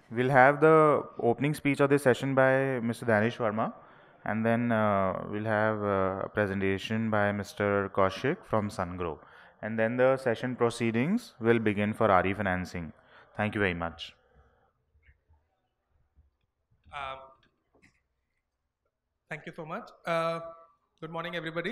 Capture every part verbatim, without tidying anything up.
we'll have the opening speech of this session by Mister Daanish Varma, and then uh, we'll have uh, a presentation by Mister Kaushik from Sungrow. And then the session proceedings will begin for R E financing. Thank you very much. Uh, thank you so much. Uh, good morning, everybody.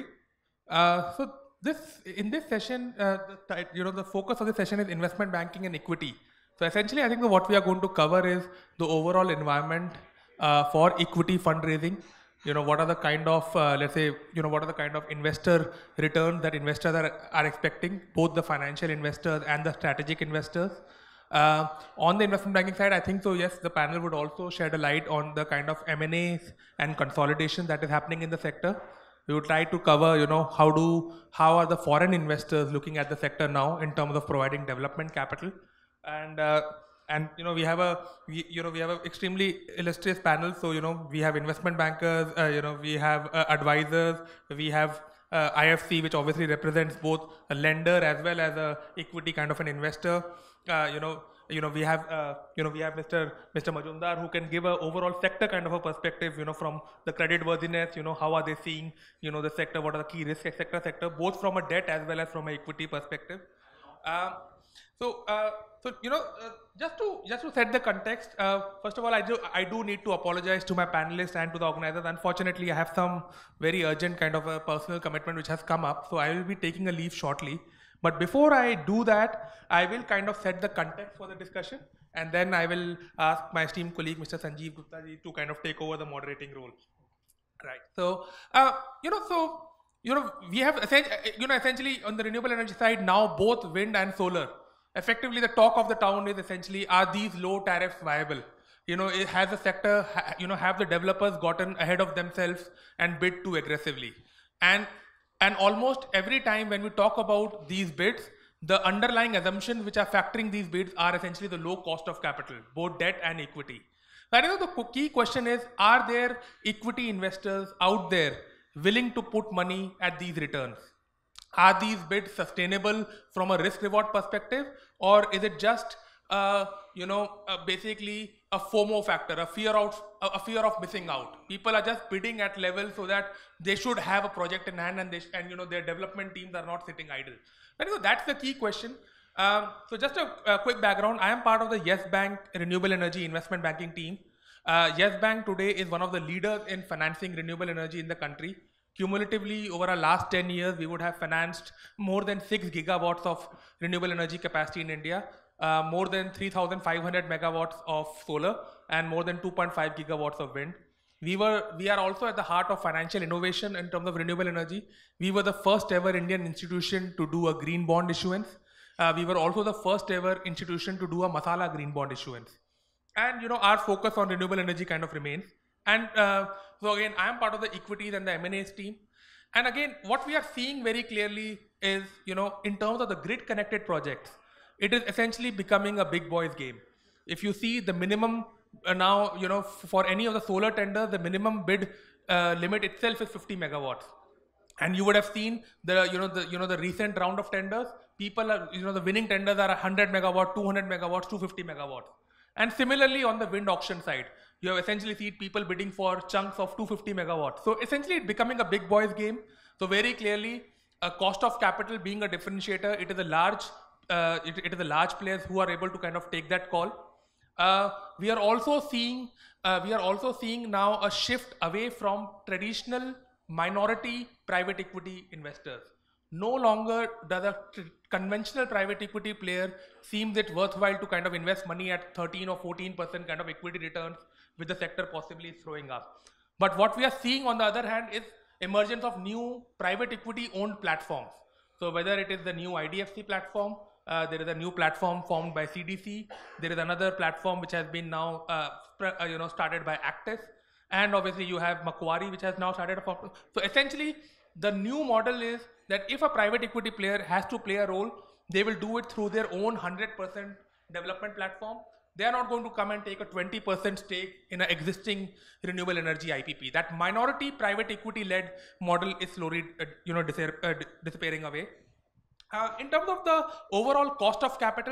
Uh, so this in this session, uh, the, you know, the focus of the session is investment banking and equity. So essentially, I think that what we are going to cover is the overall environment uh, for equity fundraising. You know, what are the kind of, uh, let's say, you know, what are the kind of investor returns that investors are, are expecting, both the financial investors and the strategic investors. Uh, on the investment banking side, I think so, yes, the panel would also shed a light on the kind of M and As and consolidation that is happening in the sector. We would try to cover, you know, how do, how are the foreign investors looking at the sector now in terms of providing development capital. And, uh, and you know, we have a, we, you know, we have an extremely illustrious panel. So, you know, we have investment bankers, uh, you know, we have uh, advisors, we have uh, I F C, which obviously represents both a lender as well as a equity kind of an investor. Uh, you know, you know, we have, uh, you know, we have Mister Mister Majumdar, who can give a overall sector kind of a perspective, you know, from the credit worthiness, you know, how are they seeing, you know, the sector, what are the key risks, et cetera, sector, both from a debt as well as from an equity perspective. Uh, so, uh, so you know, uh, just to just to set the context, uh, first of all, I do I do need to apologize to my panelists and to the organizers. Unfortunately, I have some very urgent kind of a personal commitment which has come up, so I will be taking a leave shortly. But before I do that, I will kind of set the context for the discussion, and then I will ask my esteemed colleague, Mister Sanjeev Gupta ji, to kind of take over the moderating role. Right. So, uh, you know, so, you know, we have, you know, essentially on the renewable energy side now, both wind and solar, effectively the talk of the town is essentially, are these low tariffs viable? You know, it has the sector, you know, have the developers gotten ahead of themselves and bid too aggressively? And And almost every time when we talk about these bids, the underlying assumptions which are factoring these bids are essentially the low cost of capital, both debt and equity. I think the key question is, are there equity investors out there willing to put money at these returns? Are these bids sustainable from a risk reward perspective, or is it just uh, you know, uh, basically a FOMO factor, a fear of a fear of missing out? People are just bidding at levels so that they should have a project in hand, and they and you know, their development teams are not sitting idle. But, you know, that's the key question. Um, so just a, a quick background: I am part of the Yes Bank Renewable Energy Investment Banking team. Uh, Yes Bank today is one of the leaders in financing renewable energy in the country. Cumulatively, over our last ten years, we would have financed more than six gigawatts of renewable energy capacity in India. Uh, more than three thousand five hundred megawatts of solar, and more than two point five gigawatts of wind. We were, we are also at the heart of financial innovation in terms of renewable energy. We were the first ever Indian institution to do a green bond issuance. Uh, we were also the first ever institution to do a masala green bond issuance. And, you know, our focus on renewable energy kind of remains. And uh, so again, I am part of the equities and the M and A's team. And again, what we are seeing very clearly is, you know, in terms of the grid connected projects, it is essentially becoming a big boys game. If you see the minimum uh, now, you know, for any of the solar tenders, the minimum bid uh, limit itself is fifty megawatts. And you would have seen the, you know, the, you know, the recent round of tenders, people are, you know, the winning tenders are one hundred megawatt, two hundred megawatts, two hundred fifty megawatts. And similarly on the wind auction side, you have essentially seen people bidding for chunks of two hundred fifty megawatts. So essentially it's becoming a big boys game. So very clearly, a cost of capital being a differentiator, it is a large Uh, it, it is the large players who are able to kind of take that call. Uh, we are also seeing uh, we are also seeing now a shift away from traditional minority private equity investors. No longer does a conventional private equity player seems it worthwhile to kind of invest money at thirteen or fourteen percent kind of equity returns, with the sector possibly throwing up. But what we are seeing on the other hand is emergence of new private equity owned platforms. So whether it is the new I D F C platform, Uh, there is a new platform formed by C D C. There is another platform which has been now, uh, uh, you know, started by Actis, and obviously you have Macquarie, which has now started a. So essentially, the new model is that if a private equity player has to play a role, they will do it through their own one hundred percent development platform. They are not going to come and take a twenty percent stake in an existing renewable energy I P P. That minority private equity led model is slowly, uh, you know, dis uh, disappearing away. Uh, in terms of the overall cost of capital,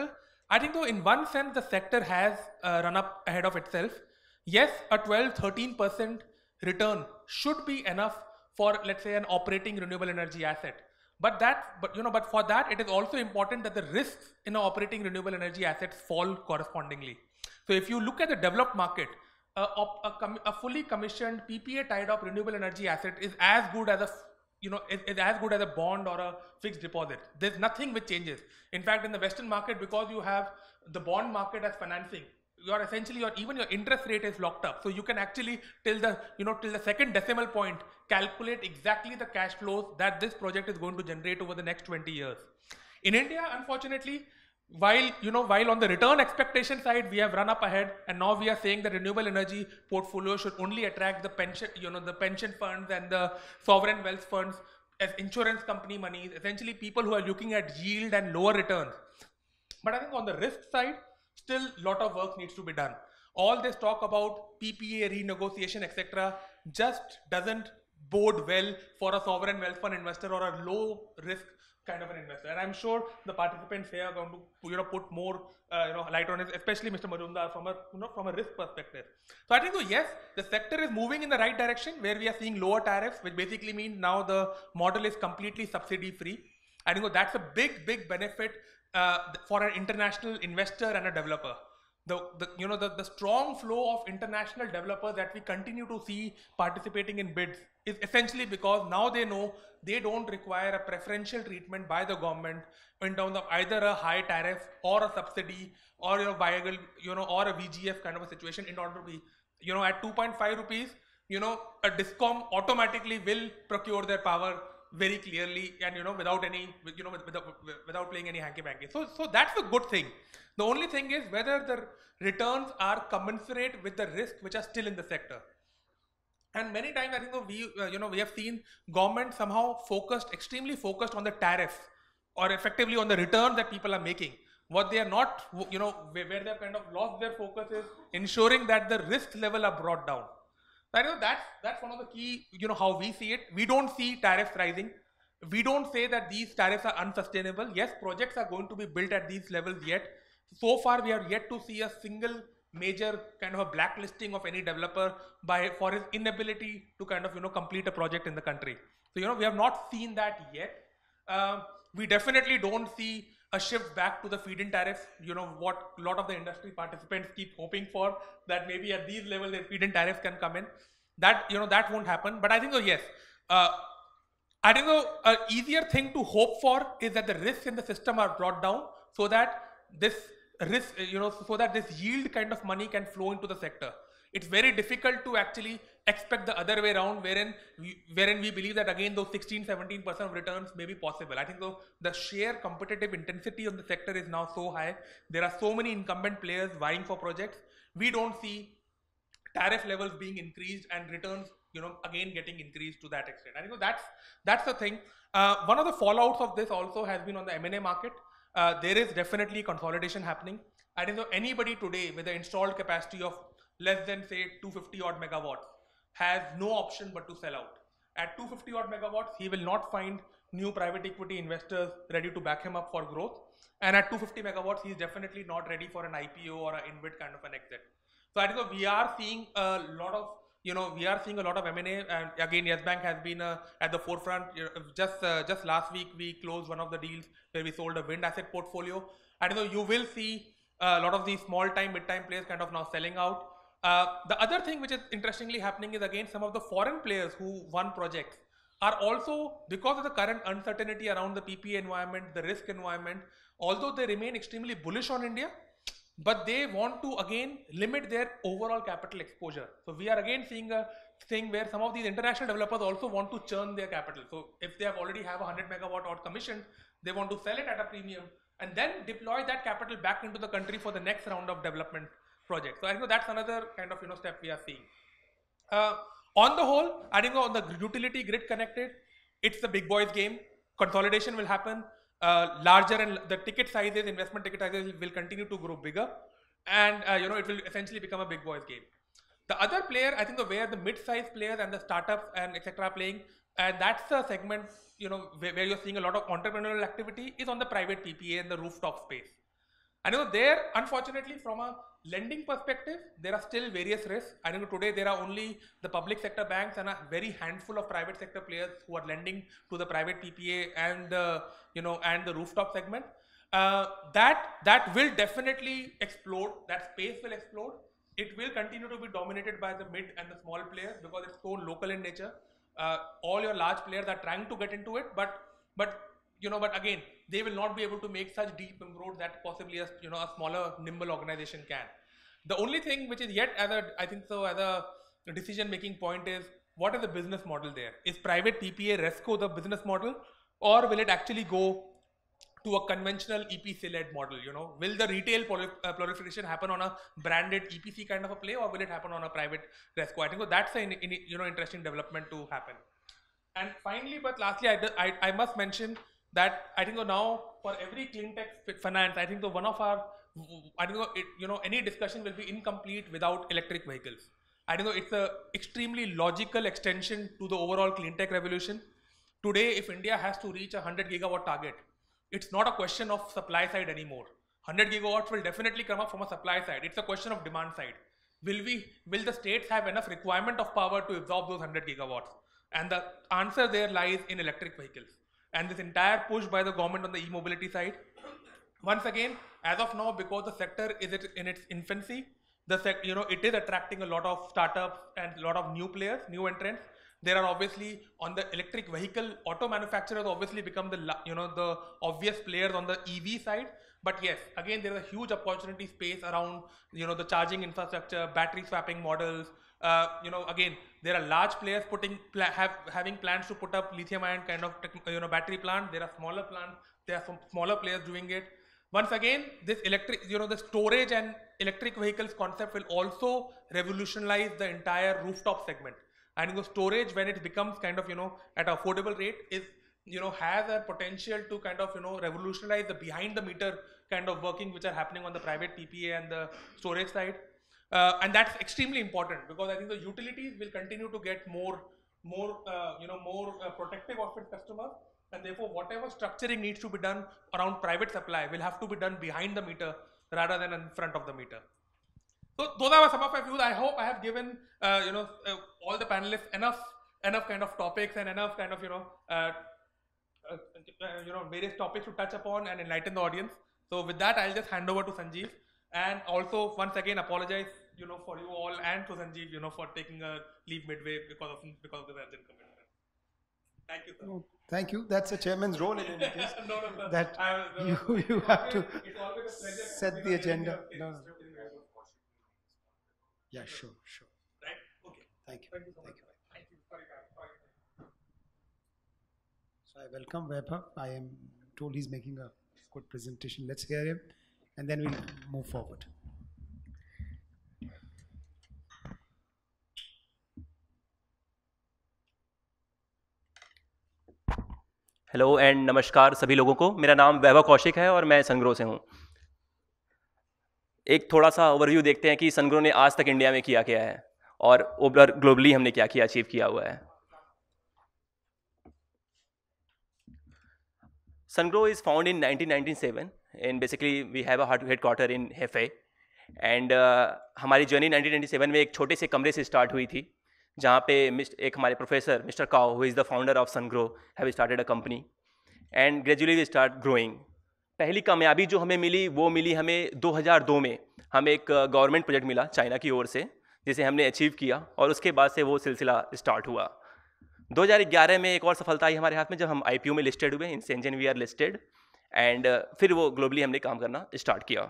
I think though in one sense the sector has uh, run up ahead of itself. Yes, a twelve, thirteen percent return should be enough for, let's say, an operating renewable energy asset. But that, but you know, but for that it is also important that the risks in an operating renewable energy assets fall correspondingly. So if you look at the developed market, a, a, a fully commissioned P P A tied up renewable energy asset is as good as a you know, is, is as good as a bond or a fixed deposit. There's nothing which changes. In fact, in the Western market, because you have the bond market as financing, you're essentially, your even your interest rate is locked up. So you can actually, till the, you know, till the second decimal point, calculate exactly the cash flows that this project is going to generate over the next twenty years. In India, unfortunately, while, you know, while on the return expectation side, we have run up ahead, and now we are saying that renewable energy portfolio should only attract the pension, you know, the pension funds and the sovereign wealth funds as insurance company monies, essentially people who are looking at yield and lower returns. But I think on the risk side, still a lot of work needs to be done. All this talk about P P A renegotiation, et cetera, just doesn't bode well for a sovereign wealth fund investor or a low risk kind of an investor. And I'm sure the participants here are going to, you know, put more uh, you know, light on it, especially Mister Majumdar, from a, you know, from a risk perspective. So I think, so yes, the sector is moving in the right direction, where we are seeing lower tariffs, which basically mean now the model is completely subsidy free. I think that's a big, big benefit uh, for an international investor and a developer. The, the, you know, the, the strong flow of international developers that we continue to see participating in bids is essentially because now they know they don't require a preferential treatment by the government in terms of either a high tariff or a subsidy or, you know, viable, you know, or a V G F kind of a situation in order to be, you know, at two point five rupees, you know, a DISCOM automatically will procure their power very clearly and, you know, without any, you know, without, without playing any hanky-panky. So, so that's a good thing. The only thing is whether the returns are commensurate with the risk which are still in the sector. And many times I think we, uh, you know, we have seen government somehow focused, extremely focused on the tariff or effectively on the return that people are making. What they are not, you know, where they have kind of lost their focus is ensuring that the risk level are brought down. I know that's, that's one of the key, you know, how we see it. We don't see tariffs rising. We don't say that these tariffs are unsustainable. Yes, projects are going to be built at these levels yet. So far, we are yet to see a single major kind of a blacklisting of any developer by for his inability to kind of, you know, complete a project in the country. So, you know, we have not seen that yet. Uh, we definitely don't see a shift back to the feed-in tariff, you know, what a lot of the industry participants keep hoping for, that maybe at these levels the feed-in tariffs can come in. That, you know, that won't happen. But I think, oh yes, uh, I think oh, an easier thing to hope for is that the risks in the system are brought down so that this risk, you know, so that this yield kind of money can flow into the sector. It's very difficult to actually expect the other way around, wherein we, wherein we believe that again those sixteen, seventeen percent of returns may be possible. I think though the sheer competitive intensity of the sector is now so high, there are so many incumbent players vying for projects, we don't see tariff levels being increased and returns, you know, again getting increased to that extent. I think that's, that's the thing. Uh, one of the fallouts of this also has been on the M and A market. Uh, there is definitely consolidation happening. I think so anybody today with the installed capacity of less than say two hundred fifty odd megawatts has no option but to sell out. At two hundred fifty odd megawatts, he will not find new private equity investors ready to back him up for growth. And at two hundred fifty megawatts, he is definitely not ready for an I P O or an InvIT kind of an exit. So I think so we are seeing a lot of, you know, we are seeing a lot of M and A, and again, Yes Bank has been uh, at the forefront. You know, just uh, just last week, we closed one of the deals where we sold a wind asset portfolio. I don't know, you will see a lot of these small time, mid time players kind of now selling out. Uh, the other thing which is interestingly happening is again some of the foreign players who won projects are also, because of the current uncertainty around the P P A environment, the risk environment, although they remain extremely bullish on India, but they want to again limit their overall capital exposure. So we are again seeing a thing where some of these international developers also want to churn their capital. So if they have already have a one hundred megawatt odd commission, they want to sell it at a premium and then deploy that capital back into the country for the next round of development project. So I think that's another kind of, you know, step we are seeing. Uh, on the whole, I think on the utility grid connected, it's the big boys game. Consolidation will happen. Uh, larger and the ticket sizes, investment ticket sizes will continue to grow bigger, and uh, you know, it will essentially become a big boys game. The other player, I think, the where the mid-sized players and the startups and et cetera are playing, and that's the segment, you know, where, where you're seeing a lot of entrepreneurial activity is on the private P P A and the rooftop space. And you know, there, unfortunately, from a lending perspective, there are still various risks. I think today there are only the public sector banks and a very handful of private sector players who are lending to the private P P A and the, you know, and the rooftop segment. Uh, that that will definitely explode. That space will explode. It will continue to be dominated by the mid and the small players because it's so local in nature. Uh, all your large players are trying to get into it, but but you know, but again, they will not be able to make such deep inroads that possibly a you know a smaller, nimble organization can. The only thing which is yet as a I think so as a decision-making point is what is the business model there? Is private P P A RESCO the business model, or will it actually go to a conventional E P C-led model? You know, will the retail uh, proliferation happen on a branded E P C kind of a play, or will it happen on a private RESCO? I think so that's an in, you know interesting development to happen. And finally, but lastly, I, I, I must mention that I think now for every clean tech finance, I think the one of our, I think it, you know any discussion will be incomplete without electric vehicles. I think it's a extremely logical extension to the overall clean tech revolution. Today, if India has to reach a one hundred gigawatt target, it's not a question of supply side anymore. one hundred gigawatts will definitely come up from a supply side. It's a question of demand side. Will we, will the states have enough requirement of power to absorb those one hundred gigawatts? And the answer there lies in electric vehicles. And this entire push by the government on the e-mobility side, once again, as of now, because the sector is in its infancy, the sec, you know, it is attracting a lot of startups and a lot of new players, new entrants. There are obviously on the electric vehicle, auto manufacturers obviously become the you know the obvious players on the E V side. But yes, again, there is a huge opportunity space around you know the charging infrastructure, battery swapping models. Uh, you know, again, there are large players putting pla have having plans to put up lithium-ion kind of you know battery plant. There are smaller plants. There are some smaller players doing it. Once again, this electric, you know, the storage and electric vehicles concept will also revolutionize the entire rooftop segment. And the storage, when it becomes kind of you know at an affordable rate, is you know has a potential to kind of you know revolutionize the behind the meter kind of working which are happening on the private P P A and the storage side. Uh, and that's extremely important because I think the utilities will continue to get more, more, uh, you know, more uh, protective of its customers, and therefore whatever structuring needs to be done around private supply will have to be done behind the meter rather than in front of the meter. So those are some of my views. I hope I have given uh, you know uh, all the panelists enough, enough kind of topics and enough kind of you know, uh, uh, you know, various topics to touch upon and enlighten the audience. So with that, I'll just hand over to Sanjeev. And also, once again, apologize, you know, for you all and to Sanjeev, you know, for taking a leave midway because of because of the urgent commitment. Thank you, sir. No, thank you. That's a chairman's role in any case. no, no, no. That I, no, you no, you have to set the agenda. No, no. Yeah, sure, sure. Right. Okay. Thank you. Thank you so Thank much. you. Thank you. Sorry, sorry. So I welcome Vaibhav. I am told he's making a good presentation. Let's hear him, and then we'll move forward. Hello and नमस्कार सभी लोगों को। मेरा नाम वैभव कौशिक है और मैं सनग्रो से हूँ। एक थोड़ा सा ओवरव्यू देखते हैं कि सनग्रो ने आज तक इंडिया में किया क्या है और ओवर ग्लोबली हमने क्या किया अचीव किया हुआ है। Sungrow is found in nineteen ninety seven and basically we have a headquarter in Hefei and हमारी जर्नी नाइनटीन नाइंटी सेवन में एक छोटे से कमरे से स्टार्ट हुई थी जहाँ पे एक हमारे professor mister Cao who is the founder of Sungrow have started a company and gradually we start growing. पहली कामयाबी जो हमें मिली वो मिली हमें दो हज़ार दो में हमें एक गवर्नमेंट प्रोजेक्ट मिला चाइना की ओर से जिसे हमने अचीव किया और उसके बाद से वो सिलसिला स्टार्ट हुआ। दो हज़ार ग्यारह में एक और सफलता आई हमारे हाथ में जब हम आईपीओ में लिस्टेड हुए, in Shenzhen we are listed and फिर वो ग्लोबली हमने काम करना स्टार्ट किया।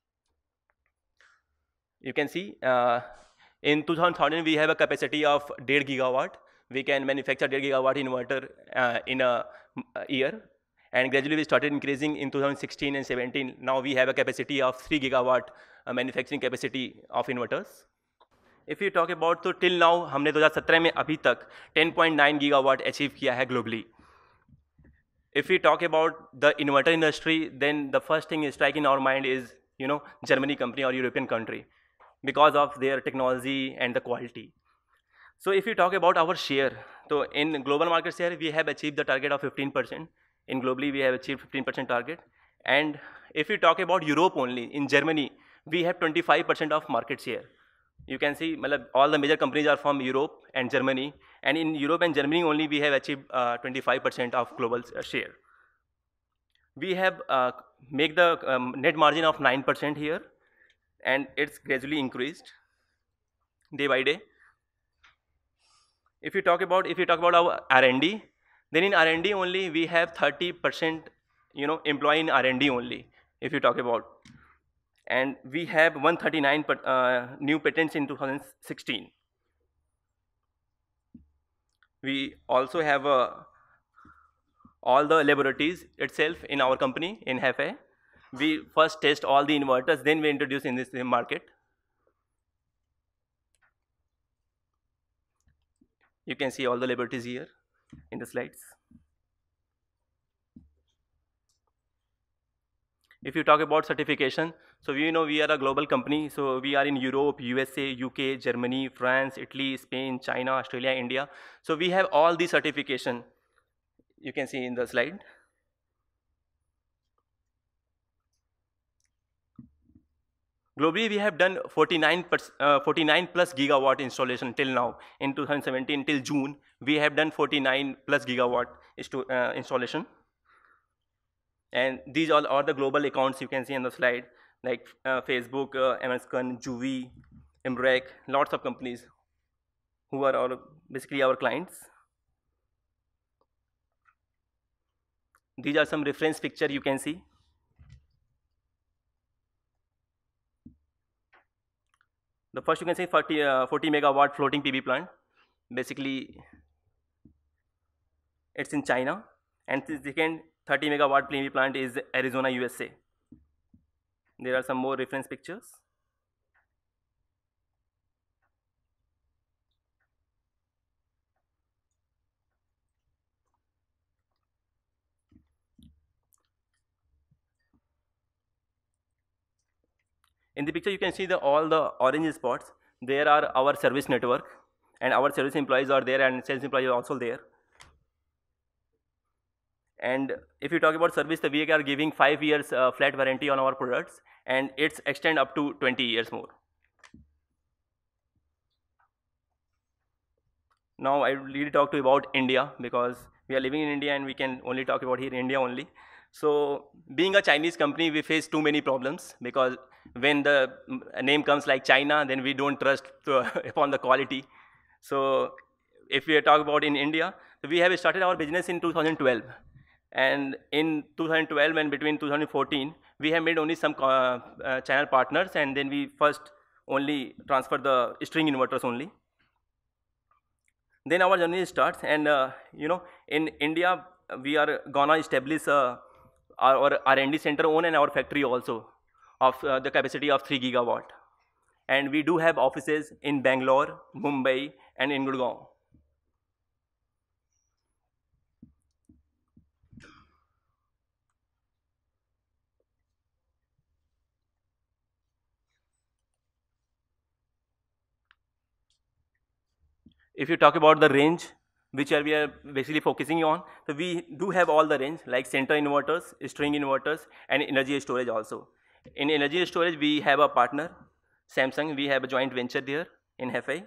You can see in two thousand we have a capacity of one point five gigawatt. We can manufacture one point five gigawatt inverter uh, in a, a year, and gradually we started increasing in two thousand sixteen and seventeen. Now we have a capacity of three gigawatt uh, manufacturing capacity of inverters. If you talk about तो till now हमने दो हज़ार सत्रह में अभी तक ten point nine gigawatt achieve किया है globally. If we talk about the inverter industry, then the first thing is strike in our mind is you know Germany company or European country, because of their technology and the quality. So if you talk about our share, so in global market share we have achieved the target of fifteen percent. In globally we have achieved fifteen percent target, And if we talk about Europe only, in Germany, we have twenty-five percent of market share. You can see malab, all the major companies are from Europe and Germany. And in Europe and Germany only, we have achieved twenty-five percent of global uh, share. We have uh, make the um, net margin of nine percent here, and it's gradually increased day by day. If you talk about if you talk about our R and D, then in R and D only we have thirty percent, you know, employee in R and D only. If you talk about, and we have one hundred thirty-nine uh, new patents in two thousand sixteen. We also have uh, all the laboratories itself in our company in Hefei. We first test all the inverters, then we introduce in this market. You can see all the laboratories here in the slides. If you talk about certification, so we know we are a global company. So we are in Europe, U S A, U K, Germany, France, Italy, Spain, China, Australia, India. So we have all the certification. You can see in the slide. Globally, we have done forty-nine, uh, forty-nine plus gigawatt installation till now. In two thousand seventeen till June, we have done forty-nine plus gigawatt uh, installation. And these all are the global accounts you can see on the slide, like uh, Facebook, uh, Amazon, Juvi, Embraek, lots of companies who are all basically our clients. These are some reference picture you can see. The first you can see forty, uh, forty megawatt floating P V plant. Basically, it's in China. And the second thirty megawatt P V plant is Arizona, U S A. There are some more reference pictures. In the picture, you can see the, all the orange spots. There are our service network, and our service employees are there, and sales employees are also there. And if you talk about service, we are giving five years uh, flat warranty on our products, and it's extend up to twenty years more. Now I really talk to you about India, because we are living in India and we can only talk about here India only. So being a Chinese company, we face too many problems, because when the name comes like China, then we don't trust to, upon the quality. So if we talk about in India, we have started our business in two thousand twelve. And in two thousand twelve and between two thousand fourteen, we have made only some uh, uh, channel partners, and then we first only transfer the string inverters only. Then our journey starts, and uh, you know, in India, we are gonna establish uh, our R and D center own and our factory also of uh, the capacity of three gigawatt. And we do have offices in Bangalore, Mumbai, and in Gurgaon. If you talk about the range, which are we are basically focusing on, so we do have all the range, like center inverters, string inverters, and energy storage also. In energy storage, we have a partner, Samsung. We have a joint venture there in Hefei.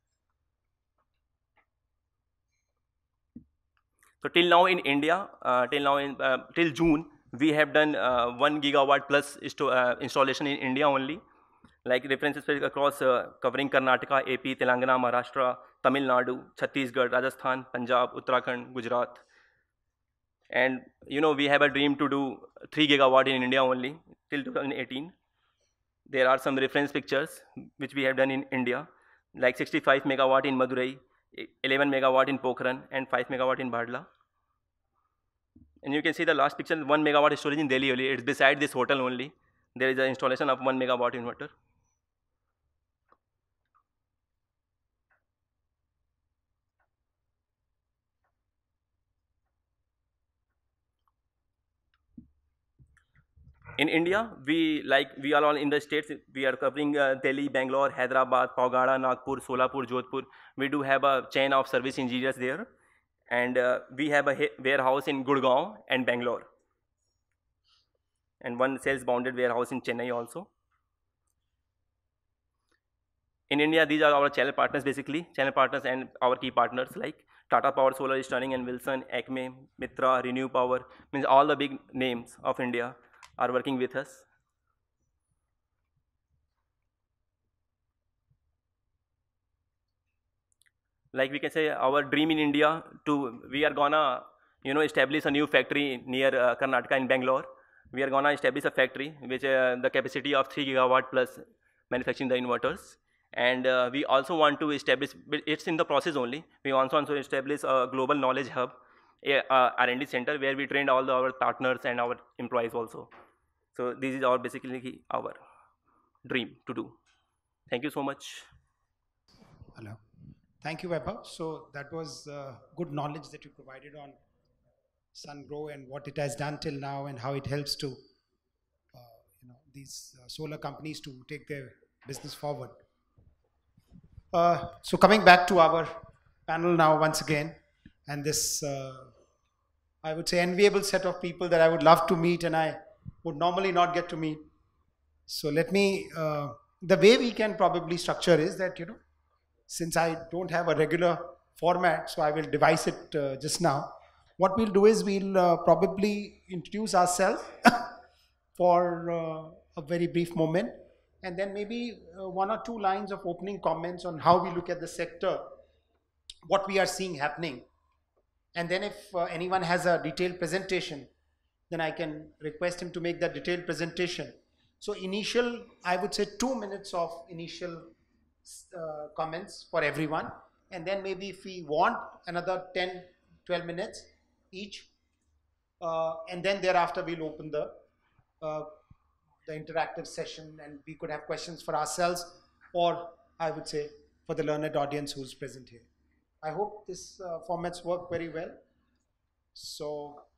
So till now in India, uh, till now in uh, till June, we have done uh, one gigawatt plus uh, installation in India only. Like references across uh, covering Karnataka, A P, Telangana, Maharashtra, Tamil Nadu, Chhattisgarh, Rajasthan, Punjab, Uttarakhand, Gujarat. And you know, we have a dream to do three gigawatt in India only till two thousand eighteen. There are some reference pictures which we have done in India, like sixty-five megawatt in Madurai, eleven megawatt in Pokhran, and five megawatt in Bhadla. And you can see the last picture, one megawatt storage in Delhi only. It's beside this hotel only. There is an installation of one megawatt inverter. In India, we like we are all in the states. We are covering uh, Delhi, Bangalore, Hyderabad, Paugada, Nagpur, Solapur, Jodhpur. We do have a chain of service engineers there, and uh, we have a warehouse in Gurgaon and Bangalore. and one sales bounded warehouse in Chennai also. In India, these are our channel partners basically, channel partners and our key partners like Tata Power Solar, Sterling and Wilson, Acme, Mitra, Renew Power, means all the big names of India are working with us. Like we can say our dream in India to, we are gonna, you know, establish a new factory near uh, Karnataka in Bangalore. We are gonna establish a factory which uh, the capacity of three gigawatt plus manufacturing the inverters. And uh, we also want to establish, it's in the process only, we also want to establish a global knowledge hub, a uh, R and D center where we train all the, our partners and our employees also. So this is our basically our dream to do. Thank you so much. Hello. Thank you, Vaibhav. So that was uh, good knowledge that you provided on SunGrow and what it has done till now and how it helps to uh, you know, these uh, solar companies to take their business forward. Uh, so coming back to our panel now once again, and this, uh, I would say, enviable set of people that I would love to meet and I would normally not get to meet. So let me, uh, the way we can probably structure is that, you know, since I don't have a regular format, so I will devise it uh, just now. What we'll do is we'll uh, probably introduce ourselves for uh, a very brief moment, and then maybe uh, one or two lines of opening comments on how we look at the sector, what we are seeing happening. And then if uh, anyone has a detailed presentation, then I can request him to make that detailed presentation. So initial, I would say two minutes of initial Uh, comments for everyone, and then maybe if we want another ten twelve minutes each, uh, and then thereafter we'll open the uh, the interactive session and we could have questions for ourselves or I would say for the learned audience who's present here. I hope this uh, formats work very well. So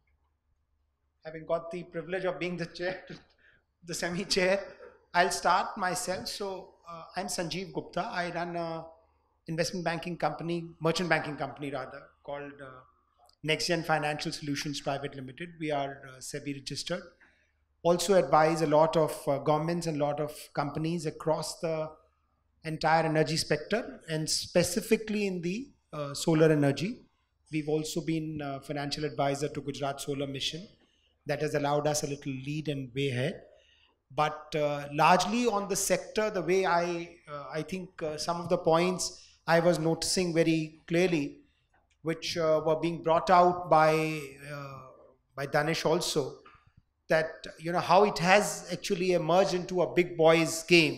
having got the privilege of being the chair, the semi-chair, I'll start myself. So uh, I'm Sanjeev Gupta. I run a investment banking company, merchant banking company rather, called uh, Nexgen Financial Solutions Private Limited. We are uh, SEBI registered. Also advise a lot of uh, governments and a lot of companies across the entire energy spectrum and specifically in the uh, solar energy. We've also been uh, financial advisor to Gujarat Solar Mission. That has allowed us a little lead and way ahead. But uh, largely on the sector, the way I, uh, I think uh, some of the points I was noticing very clearly, which uh, were being brought out by, uh, by Daanish also, that, you know, how it has actually emerged into a big boys game.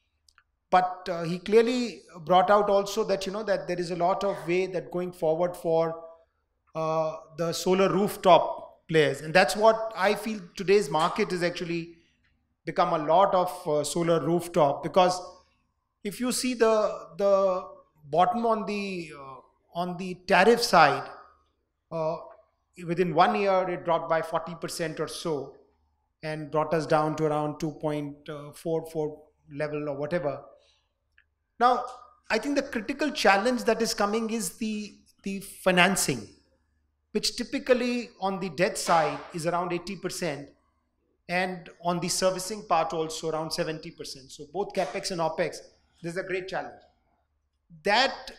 But uh, he clearly brought out also that, you know, that there is a lot of way that going forward for uh, the solar rooftop players. And that's what I feel today's market is actually become a lot of uh, solar rooftop, because if you see the the bottom on the uh, on the tariff side, uh, within one year it dropped by forty percent or so and brought us down to around two point four four level or whatever. Now I think the critical challenge that is coming is the the financing, which typically on the debt side is around eighty percent. And on the servicing part also around seventy percent. So both CapEx and OpEx, this is a great challenge. That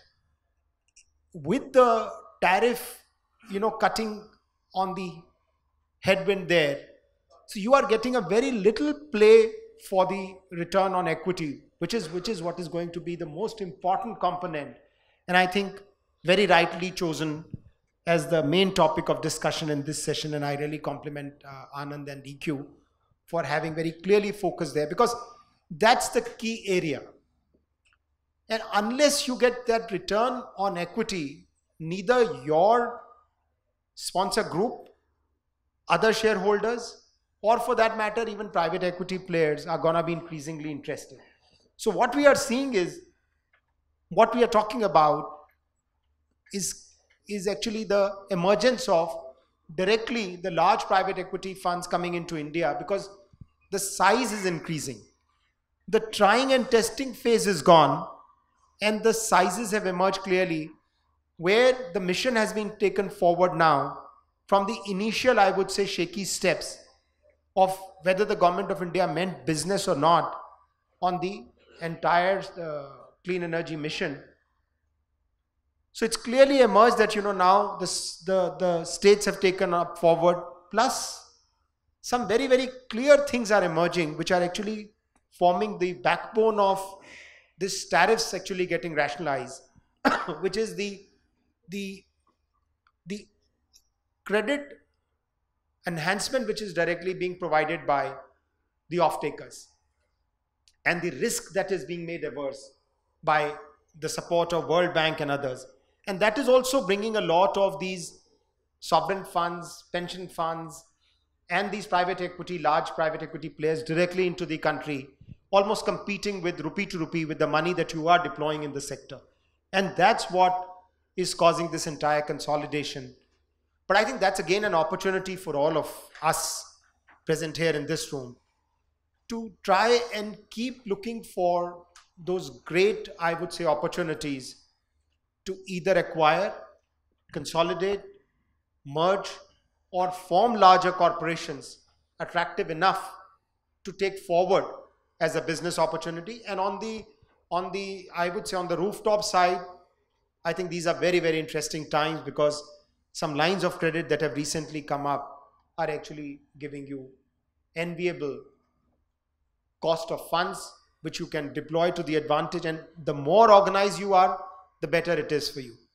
with the tariff, you know, cutting on the headwind there, so you are getting a very little play for the return on equity, which is, which is what is going to be the most important component. And I think very rightly chosen as the main topic of discussion in this session, and I really compliment uh, Anand and E Q for having very clearly focused there, because that's the key area. And unless you get that return on equity, neither your sponsor group, other shareholders, or for that matter, even private equity players are gonna be increasingly interested. So what we are seeing is, what we are talking about is is actually the emergence of directly the large private equity funds coming into India, because the size is increasing. The trying and testing phase is gone and the sizes have emerged clearly, where the mission has been taken forward now from the initial, I would say, shaky steps. of whether the government of India meant business or not on the entire uh, clean energy mission. So it's clearly emerged that, you know, now this, the, the states have taken up forward, plus some very, very clear things are emerging, which are actually forming the backbone of this tariffs actually getting rationalized, which is the, the, the credit enhancement which is directly being provided by the off-takers, and the risk that is being made averse by the support of World Bank and others. And that is also bringing a lot of these sovereign funds, pension funds, and these private equity, large private equity players directly into the country, almost competing with rupee to rupee with the money that you are deploying in the sector. And that's what is causing this entire consolidation. But I think that's again an opportunity for all of us present here in this room to try and keep looking for those great, I would say, opportunities to either acquire, consolidate, merge, or form larger corporations attractive enough to take forward as a business opportunity. And on the, on the, I would say on the rooftop side, I think these are very, very interesting times, because some lines of credit that have recently come up are actually giving you enviable cost of funds, which you can deploy to the advantage. And the more organized you are, the better it is for you.